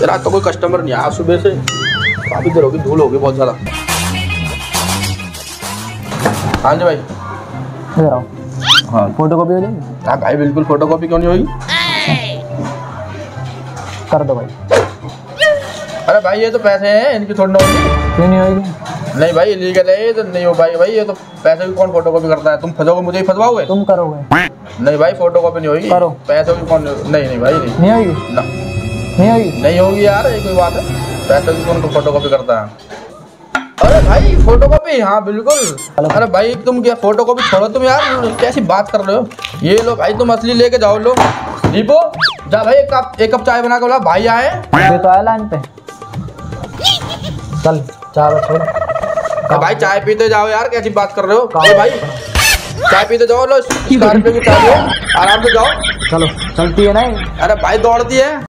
यार आज तो कोई कस्टमर नहीं आया सुबह से, काफी देर होगी, धूल होगी बहुत ज्यादा। हाँ जी भाई दे रहा हूँ। हाँ फोटो कॉपी हो जाएगी? हाँ भाई बिल्कुल, फोटो कॉपी क्यों नहीं होगी। कर दो भाई। अरे भाई ये तो पैसे हैं, इनकी थोड़ी ना होगी। क्यों नहीं होगी? नहीं भाई इलीगल है ये तो, नहीं हो भाई ये तो पैसे की कौन फोटो कॉपी करता है। तुम फंसोगे, मुझे ही फंसवाओगे। तुम करोगे? नहीं भाई फोटो कॉपी नहीं होगी। करो। पैसों की कौन, नहीं भाई नहीं होगी? ना नहीं होगी? नहीं होगी यार, ये कोई बात है। पैसों की कौन फोटो कॉपी करता है। अरे भाई फोटो कॉपी, हाँ बिल्कुल। अरे भाई तुम क्या फोटो कॉपी छोड़ो तुम यार, कैसी बात कर रहे हो। ये लो भाई तुम असली लेके जाओ। लो दीपो जा भाई, एक कप चाय बना के बोला भाई आए। ये तो आया लाइन पे। चल चाय छोड़। भाई चाय पीते जाओ यार, कैसी बात कर रहे हो। अरे भाई चाय पीते जाओ। लो स्कॉर्पियो की चाय लो, आराम से जाओ। चलो चलती है नहीं। अरे भाई दौड़ती है।